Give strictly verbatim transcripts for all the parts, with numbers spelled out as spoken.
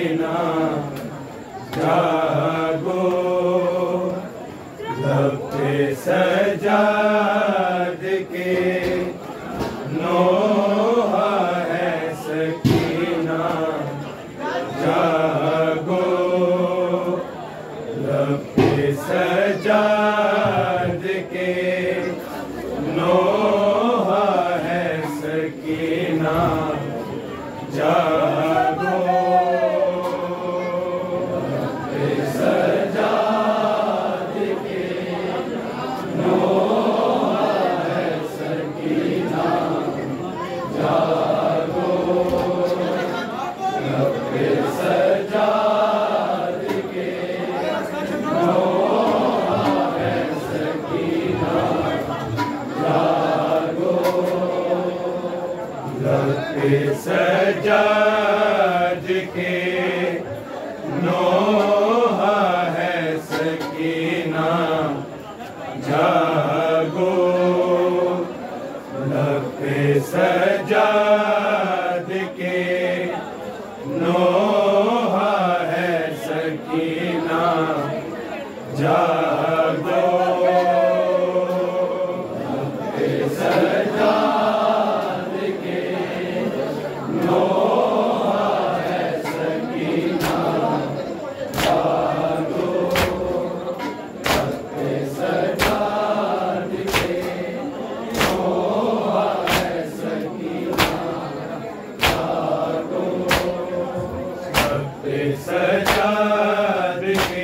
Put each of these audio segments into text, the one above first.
सकीना जागो, लब पे सजाद के नोहा है सकीना जागो, लब पे सजाद के नोहा है सकीना जागो, सजाद के नोहा है सकीना जागो, रब्बे सजाद के नोहा है सकीना जागो, रब्बे सजाद के नोहा है सकीना जागो, लब पे सजाद के नोहा है सकीना जागो, लब पे सजाद के नोहा है सकीना जागो, लब पे सजाद के नोहा है सकीना जागो, लब पे सजाद के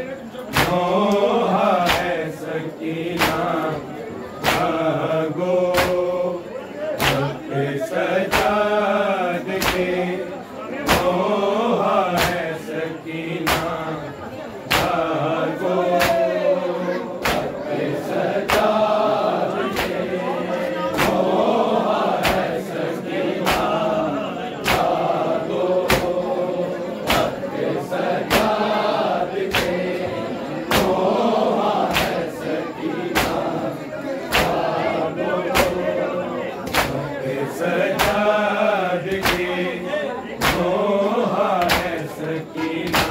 नोहा है सकीना जागो, लब पे सजाद के नोहा है सकीना जागो, लब पे सजाद के नोहा है सकीना जागो, लब पे सजाद के नोहा है सकीना जागो, लब पे सजाद के नोहा है सकीना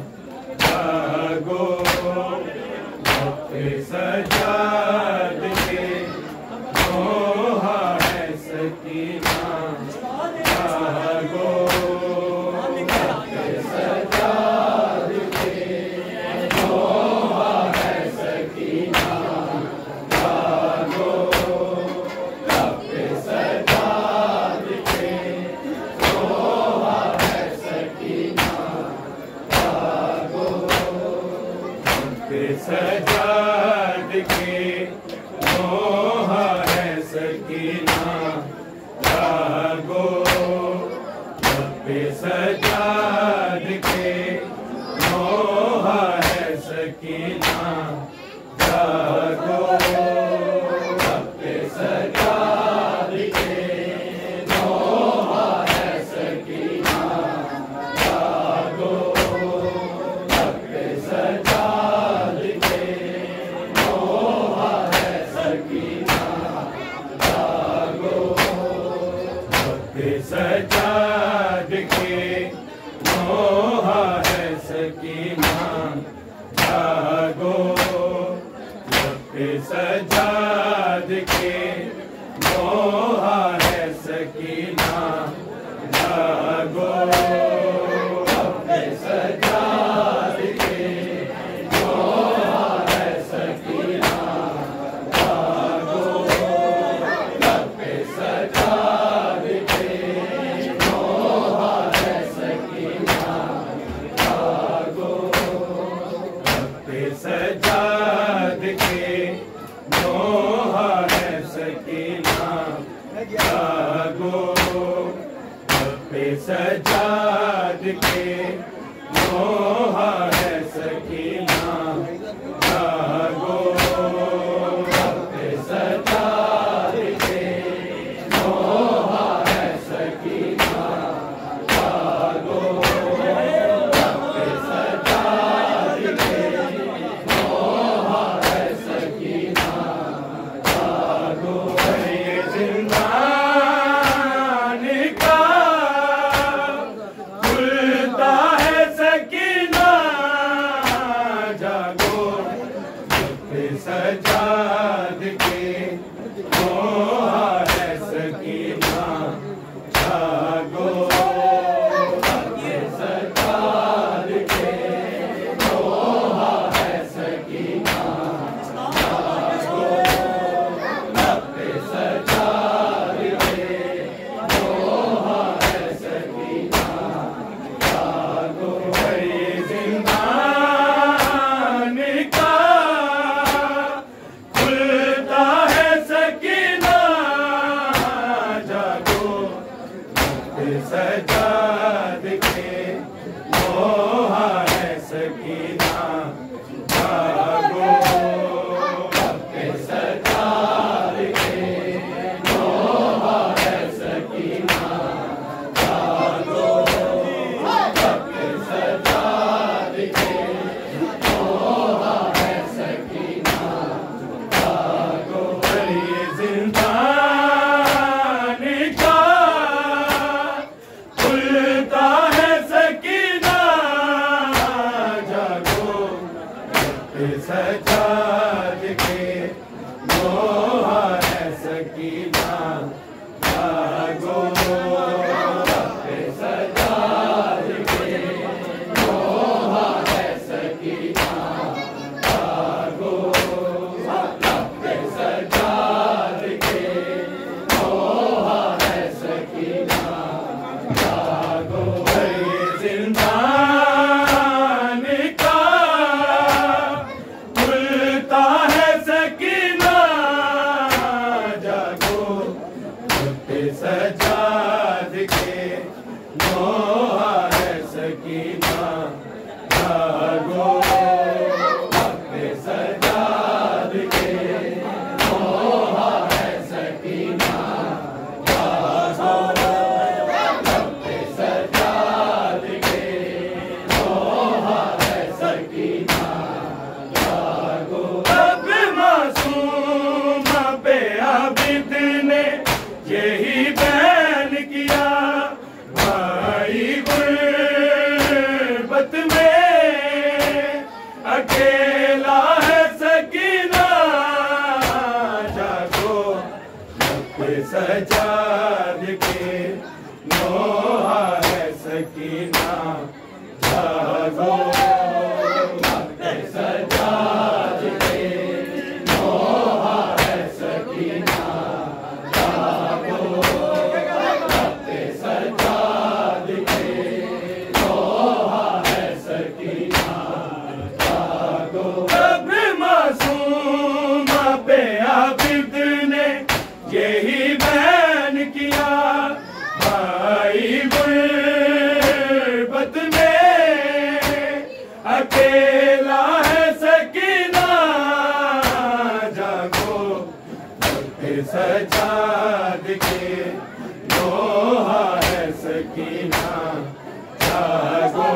जागो, लब पे सजाद के नोहा है सकीना जागो, लब पे सजाद के नोहा है सकीना जागो, लब पे सजाद के नोहा है सकीना जागो, लब पे सजाद के नोहा है सकीना जागो, लब पे सजाद के नोहा है सकीना जागो, लब पे सजाद के नोहा है सकीना जागो, लब पे सजाद के नोहा है सकीना जागो, लब पे सजाद के नोहा है सकीना जागो। सकीना जागो के सजाद के नोहा है सकीना जागो के सजाद के नोहा है सकीना जागो ये जिंदान का खुलता है सकीना जागो सजाद के नोहा है सकीना जागो सजाद के नोहा है सकीना जागो सजाद के नोहा है सकीना जागो ये जिंदान का खुलता है सकीना जागो सजाद के नोहा है सकीना जागो सजाद के नोहा है सकीना जागो सजाद के नोहा है सकीना जागो अब मासूम पे आबिद ने यही बैन किया भाई गुर्बत में अकेला है सकीना जागो सजाद के नोहा है सकीना जागो सजाद के नोहा है सकीना जागो सजाद के नोहा है सकीना जागो अब मासूम पे आबिद ने यही बैन किया भाई गुर्बत में अकेला है सकीना जागो सजाद के नोहा है सकीना जागो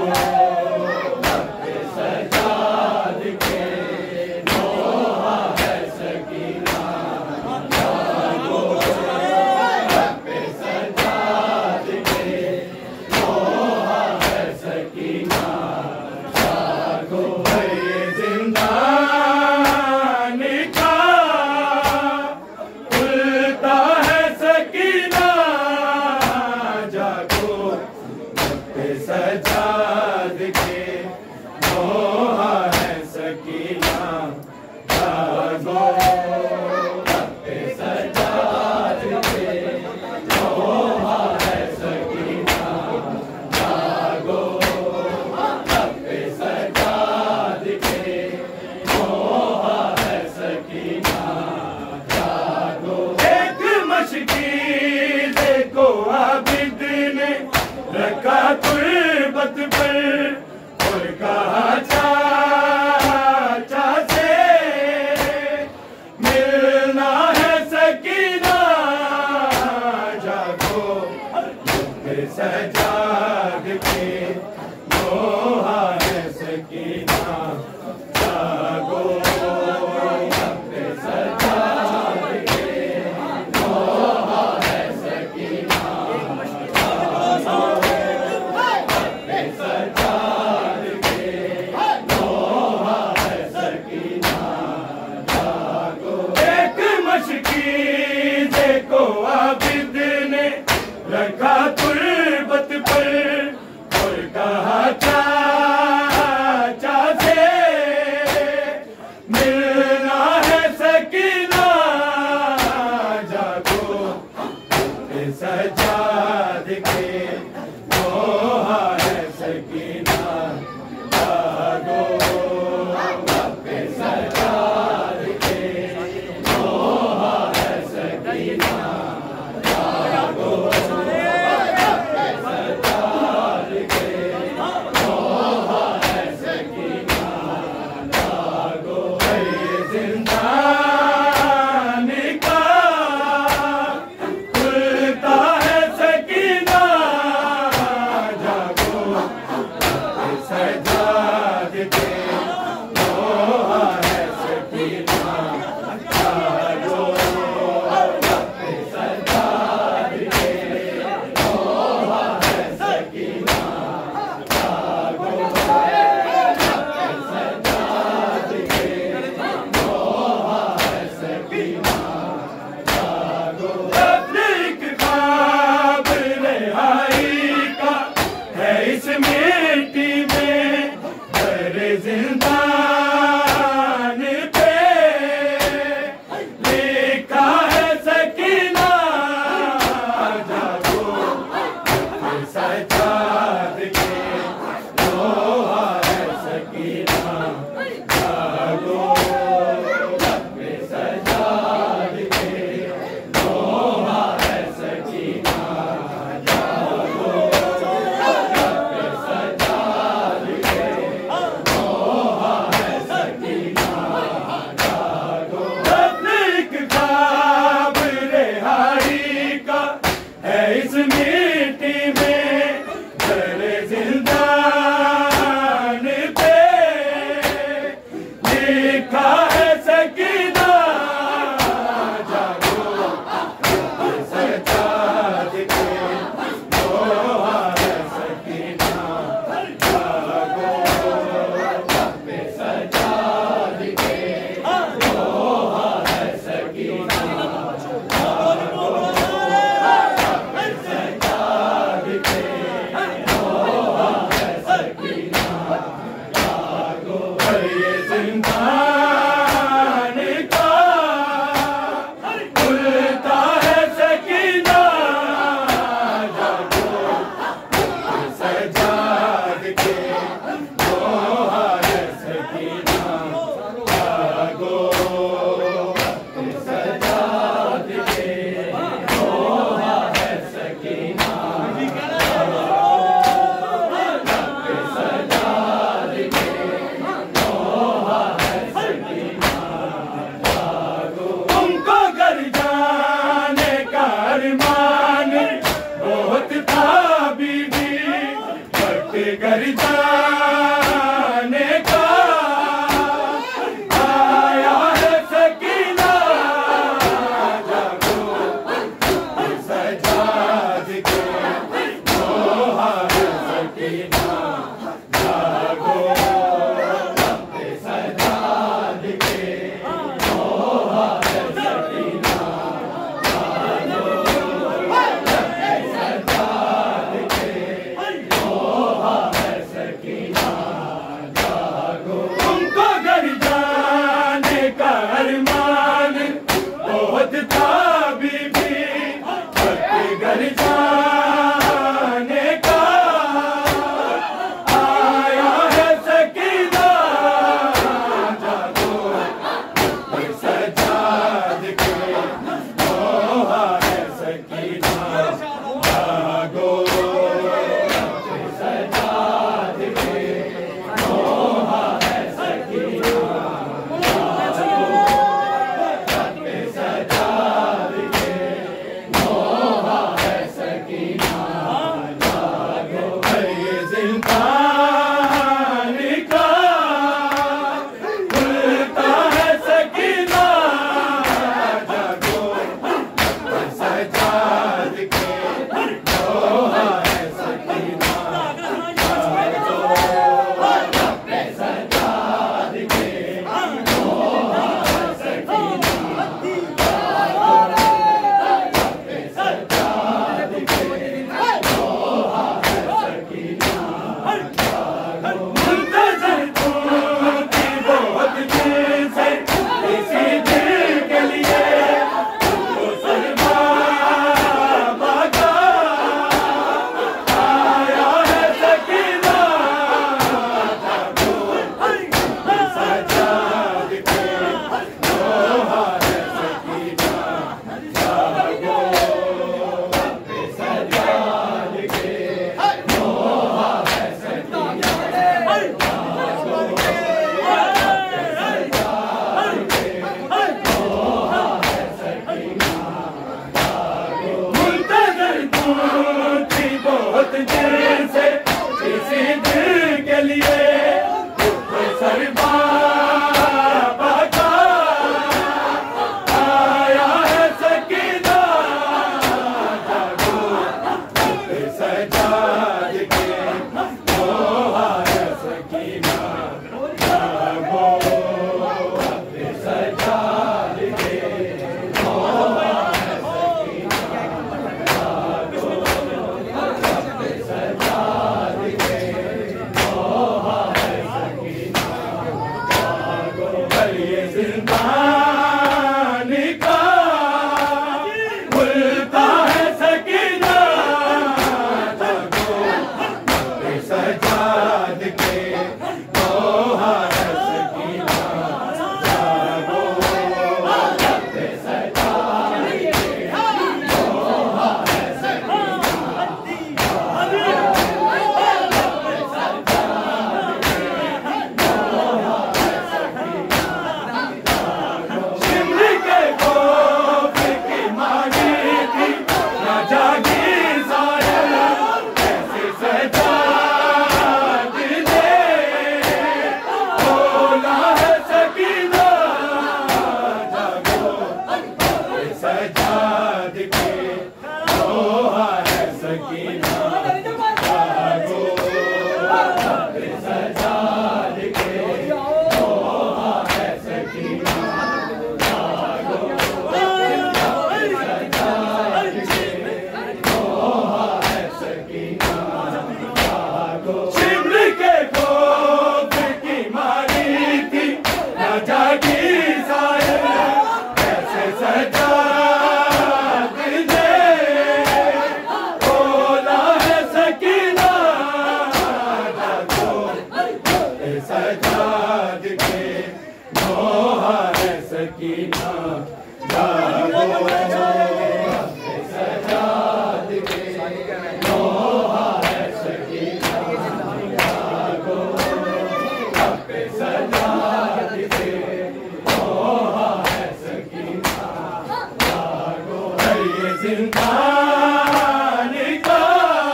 सजाद के नोहा है सकीना जागो सजाद के नोहा है सकीना जागो ये जिंदान का खुलता सजाद के नोहा है सकीना जागो रब्बे सजाद के नोहा है सकीना जागो रब्बे सजाद के नोहा है सकीना जागो तबलीग ख्वाब रिहाई का है इस मिट्टी में हर जिंदान पे लिखा है सकीना जागो रब्बे सजाद के नोहा है सकीना जागो रब्बे सजाद के नोहा है सकीना जागो रब्बे सजाद के नोहा है सकीना जागो तबलीग ख्वाब रिहाई का है इस मिट्टी में दर जिंदान पे लिखा है सकीना जागो रब्बे सजाद के नोहा है सकीना जागो रब्बे सजाद के नोहा है सकीना जागो रब्बे सजाद के नोहा है सकीना जागो हर ये जिंदान का खुलता है सकीना जागो रब्बे सजाद के नोहा है सकीना जागो रब्बे सजाद के नोहा है सकीना रब्बे सजाद के नोहा है सकीना जागो तुमको घर जाने का अरमान बहुत था बीबी बट घर जा लिए सरबाबा का आया है सकीना, जागो सजाद के दोहा है सकीना, जागो सजाद के दोहा है सकीना, जागो सजाद के दोहा है सकीना, जागो ये जिंदानी का खुलता है सकीना, जागो सजाद के दोहा है सकीना, जागो सजाद के दोहा है शिमली के खौफ की मांगी थी ना जागी सायल, कैसे सजाद ने बोला है सकीना, जागो सजाद के दोहा है सकीना, जागो सजाद के दोहा है सकीना, जागो सजाद के दोहा है सकीना, जागो शिमली के खौफ की मारी थी ना जागी सायल, कैसे सजाद ने बोला है सकीना, जागो सजाद के दोहा है सकीना, जागो सजाद के दोहा है सकीना, जागो सजाद के दोहा है सकीना, जागो ये जिंदानी का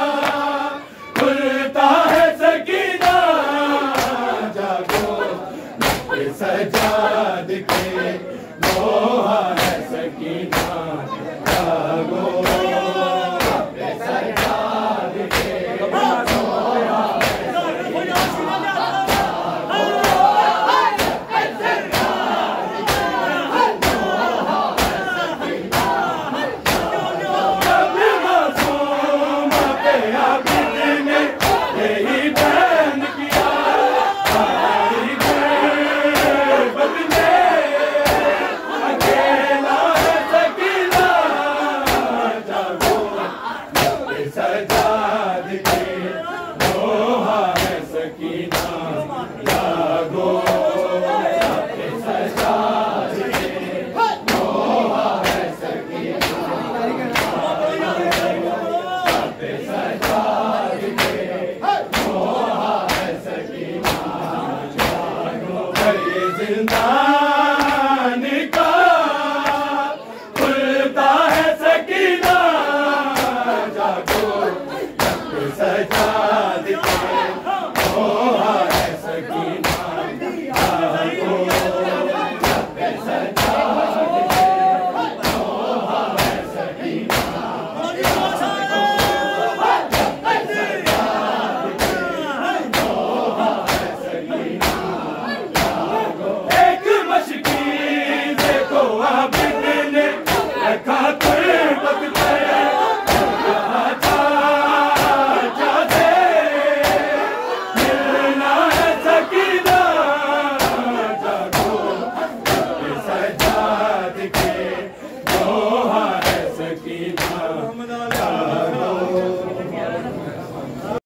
खुलता है सकीना, जागो सजाद के दोहा है सकीना, जागो सजाद के दोहा है कभी मासूम पे आबिद ने यही बयान किया, हमारी गुर्बत में अकेला है सकीना, जागो सजाद के दोहा है सकीना, जागो